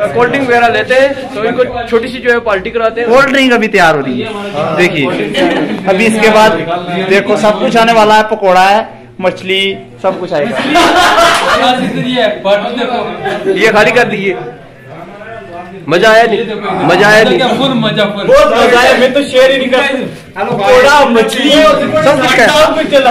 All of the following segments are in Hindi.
कोल्ड ड्रिंक वगैरह लेते हैं तो इनको छोटी सी जो है पार्टी कराते हैं। कोल्ड ड्रिंक अभी तैयार हो रही है, देखिए अभी इसके बाद देखो सब कुछ आने वाला है, पकोड़ा है, मछली, सब कुछ आएगा। ये खाली कर दीजिए। मजा आया नहीं? मजा आया नहीं? फुल मजा, फुल बहुत मजा आया। मैं तो शेयर ही नहीं करता। पकोड़ा, मछली, सब कुछ चला।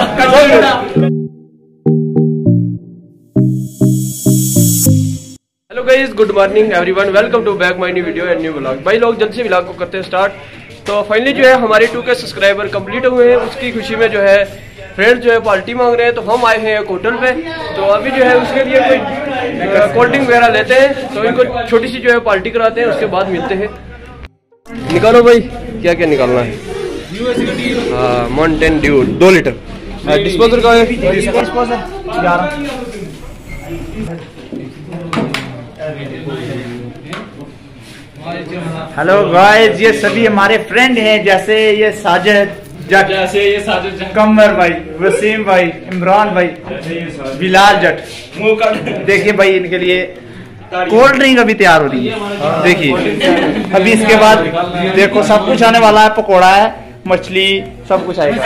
Hello guys, good morning everyone, welcome to back my new video and new vlog. भाई लोग जल्द से व्लॉग को करते हैं स्टार्ट। तो फाइनली जो है हमारे 2K सब्सक्राइबर कंप्लीट हुए हैं। उसकी खुशी में जो है फ्रेंड्स जो है पार्टी मांग रहे हैं, तो हम आए हैं एक होटल पे। तो अभी जो है उसके लिए कोई कोल्ड ड्रिंक वगैरह लेते हैं तो इनको छोटी सी जो है पार्टी कराते हैं, उसके बाद मिलते हैं। निकालो भाई, क्या क्या निकालना है? हाँ, माउंटेन ड्यू 2 लीटर। डिस्पोजर का है? हेलो गाइस, ये सभी हमारे फ्रेंड हैं, जैसे ये साजिद, कमर भाई, वसीम भाई, इमरान भाई, बिलाल जट। देखिए भाई इनके लिए कोल्ड ड्रिंक अभी तैयार हो रही है, देखिए अभी इसके बाद देखो सब कुछ आने वाला है, पकोड़ा है, मछली, सब कुछ आएगा।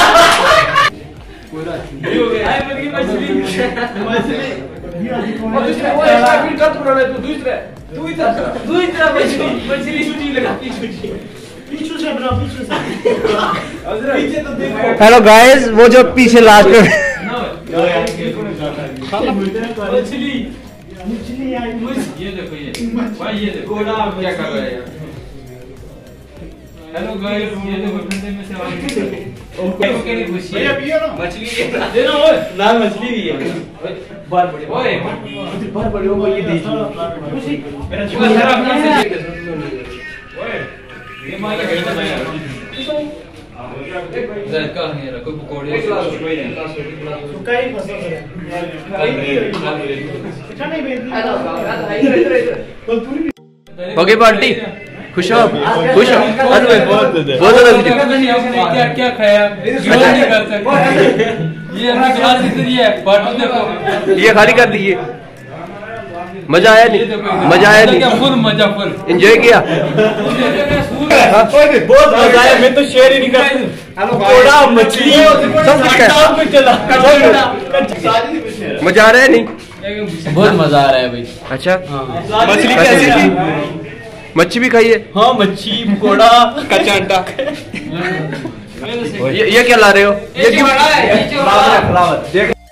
हेलो गाइस, वो जो पीछे लास्ट में ये देखो, ये भाई, ये देखो क्या कर रहा है यार। हेलो गाइस, ये देखो ठंडे में से ओके भैया पियो ना, मछली दे ना। ओए लाल मछली भी है, बार बड़े ओए बार बड़े हो ये देखिए खुशी मेरा जीवन खराब कर से। ओए ये मार के ना यार, जरा का नहीं रखो पकोड़े सुकाई फंसा है ओके पार्टी। खुश हो? खुश हो? बहुत ज्यादा क्या खाया नहीं कर सकते। ये ग्लास इधर ही है, बाटू देखो। ये खाली कर दीजिए। मजा आया नहीं? मजा आया नहीं? फुल मजा, फुल एंजॉय किया। बहुत मजा आया। मैं तो शेयर ही नहीं करता। पकोड़ा, मछली, सब कुछ चला। मजा आ रहा है नहीं? बहुत मजा आ रहा है भाई। अच्छा, मछली कैसी थी? मच्छी भी खाई है? हाँ, मच्छी, पकोड़ा, कच्चा अंडा। ये क्या ला रहे हो? ये फ्लावर।